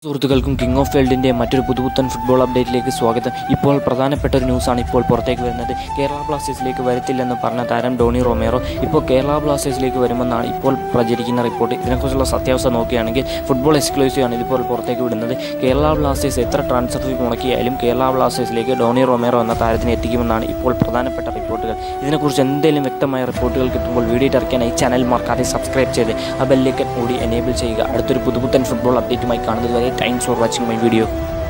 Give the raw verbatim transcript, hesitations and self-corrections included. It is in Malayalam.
സുഹൃത്തുക്കൾക്കും കിങ് ഓഫ് വേൾഡിൻ്റെ മറ്റൊരു പുതുപുത്തൻ ഫുട്ബോൾ അപ്ഡേറ്റിലേക്ക് സ്വാഗതം. ഇപ്പോൾ പ്രധാനപ്പെട്ട ഒരു ന്യൂസാണ് ഇപ്പോൾ പുറത്തേക്ക് വരുന്നത്. കേരള ബ്ലാസ്റ്റേഴ്സിലേക്ക് വരത്തില്ലെന്ന് പറഞ്ഞ താരം ഡോണി റൊമേറോ ഇപ്പോൾ കേരള ബ്ലാസ്റ്റേഴ്സിലേക്ക് വരുമെന്നാണ് ഇപ്പോൾ പ്രചരിക്കുന്ന റിപ്പോർട്ട്. ഇതിനെക്കുറിച്ചുള്ള സത്യാവസ്ഥ നോക്കുകയാണെങ്കിൽ ഫുട്ബോൾ എക്സ്ക്ലൂസീവ് ആണ് ഇതിപ്പോൾ പുറത്തേക്ക് വിടുന്നത്. കേരള ബ്ലാസ്റ്റേഴ്സ് എത്ര ട്രാൻസ്ഫർ ഫീ മുടക്കിയാലും കേരള ബ്ലാസ്റ്റേഴ്സിലേക്ക് ഡോണി റൊമേറോ എന്ന താരത്തിനെ എത്തിക്കുമെന്നാണ് ഇപ്പോൾ പ്രധാനപ്പെട്ട റിപ്പോർട്ടുകൾ. ഇതിനെക്കുറിച്ച് എന്തെങ്കിലും വ്യക്തമായ റിപ്പോർട്ടുകൾ കിട്ടുമ്പോൾ വീഡിയോ ഇറക്കാനായി ചാനൽ മറക്കാതെ സബ്സ്ക്രൈബ് ചെയ്ത് ആ ബെല്ലൈക്കൺ കൂടി എനേബിൾ ചെയ്യുക. അടുത്തൊരു പുതുപുത്തൻ ഫുട്ബോൾ അപ്ഡേറ്റുമായി കാണുന്നത് വരെ thanks for watching my video.